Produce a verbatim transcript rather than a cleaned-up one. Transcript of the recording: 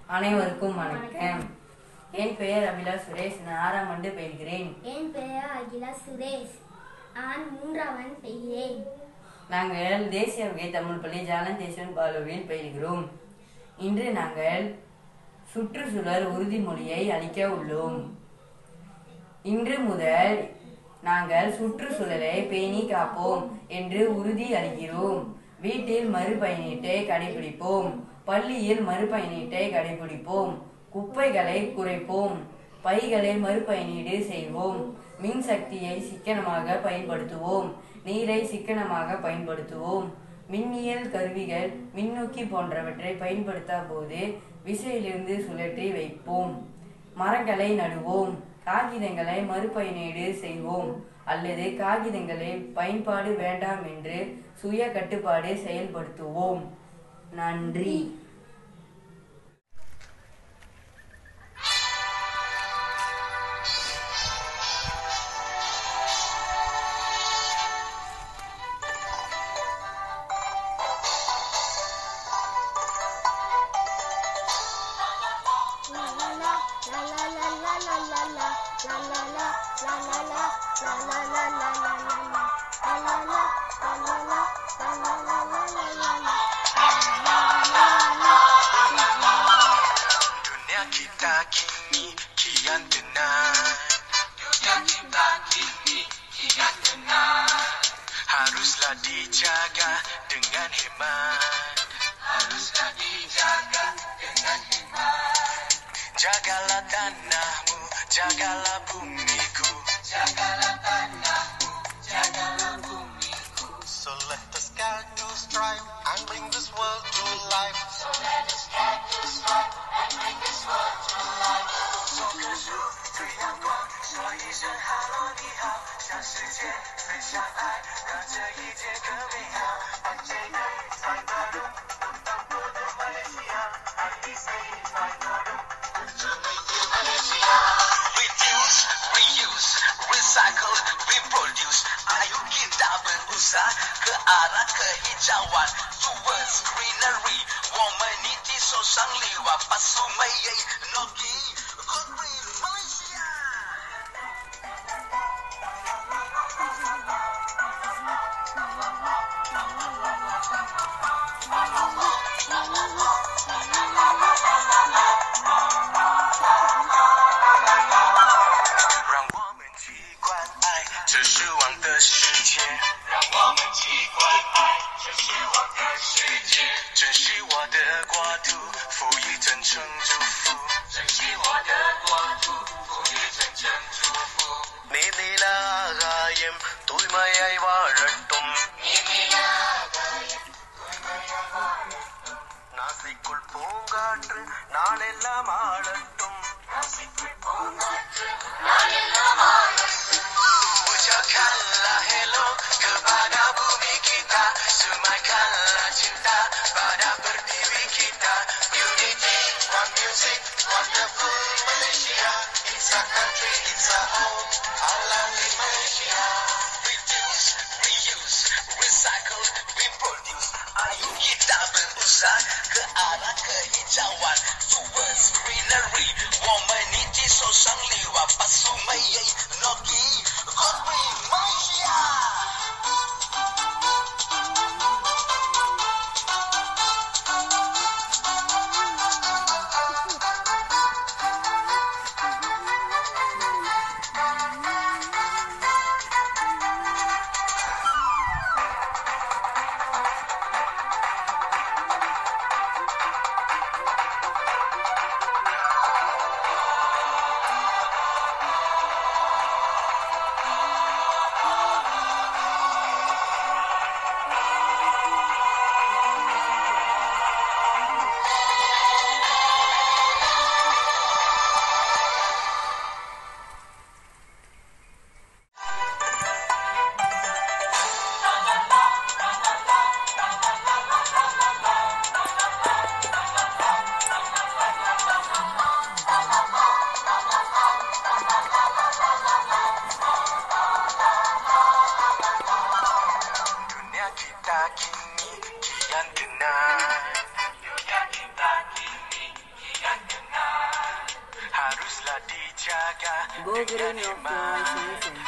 அனைவருக்கும் வணக்கம். என் பெயர் அகிலா சுரேஷ். நான் ஆறாம் ஆண்டு பயில்கிறேன். என் பெயர் அகிலா சுரேஷ். நான் மூன்றாம் ஆண்டு பயில்கிறேன். நாங்கள் தேசிய வகை தமிழ் பள்ளி ஜாலந்தேஸ்வரன் பாலுவில் பயில்கிறோம். இன்று நாங்கள் சுற்றுச்சூழல் உறுதிமொழியை அளிக்க உள்ளோம். இன்று முதல் நாங்கள் சுற்றுச்சூழலை பேணி காப்போம் என்று உறுதி அளிக்கிறோம். வீட்டில் மறுபயனீட்டை கடைபிடிப்போம். பள்ளியில் மறுபயனீட்டை கடைபிடிப்போம். குப்பைகளை குறைப்போம். பைகளை மறுபயனீடு செய்வோம். மின்சக்தியை சிக்கனமாக பயன்படுத்துவோம். நீரை சிக்கனமாக பயன்படுத்துவோம். மின்னியல் கருவிகள், மின்னூக்கி போன்றவற்றை பயன்படுத்த போது விசையிலிருந்து சுழற்றி வைப்போம். மரங்களை நடுவோம். காகிதங்களை மறுபயனீடு செய்வோம் அல்லது காகிதங்களை பயன்பாடு வேண்டாம் என்று சுய கட்டுப்பாடு செயல்படுத்துவோம். நன்றி. Dunia kita kini kian tenang. Dunia kita kini kian tenang. Haruslah dijaga dengan hemat. Haruslah dijaga dengan hemat. Jagalah tanahmu, jagalah bumiku. Jagalah tanahmu, jagalah bumiku. So let us get to strive and bring this world to life. So let us get to strive and bring this world to life. 做个树，这阳光，说一声 Hello 你好，向世界分享爱，让这一切更美好。把这个赛道中，不当不的马来西亚，爱你谁赛道中，不准每天马来西亚。Reduce, reuse, recycle, reproduce. Ayo kita berusaha ke arah kehijauan towards greenery. 我们一起手上力瓦把苏梅耶 Noki Good Green Malaysia. தூய்மையாய் வாழட்டும். நாசிக்குள் பூங்காற்று நாளெல்லாம் ஆளட்டும். Ucapkanlah hello kepada bumi kita, semaikanlah cinta pada pertiwi kita. Unity, one music, wonderful Malaysia. It's a country, it's a home, our lovely Malaysia. Reduce, reuse, recycle, reproduce. Ayo kita berusaha ke arah kehijauan towards greenery. 我们一起手上力瓦把苏梅耶 Noki Good Green Malaysia. dijaga Go dengan green, hemat. okay.